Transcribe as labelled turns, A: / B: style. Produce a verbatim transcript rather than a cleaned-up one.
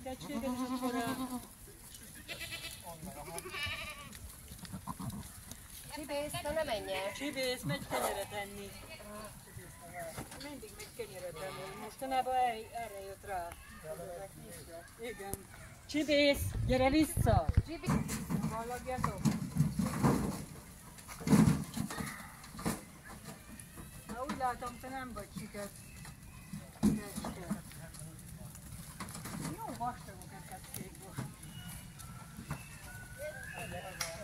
A: kecskéket, és akkor a...
B: Csibész, na ne menj el!
A: Csibész, megy kenyeret enni. Mindig megy kenyeret enni. Mostanában el, erre jött rá. Igen. Csibész, gyere vissza!
B: Csibész!
A: Hallagjatok? Na úgy látom, te nem vagy siket. Kecske. Jó vastagok ezek kék most.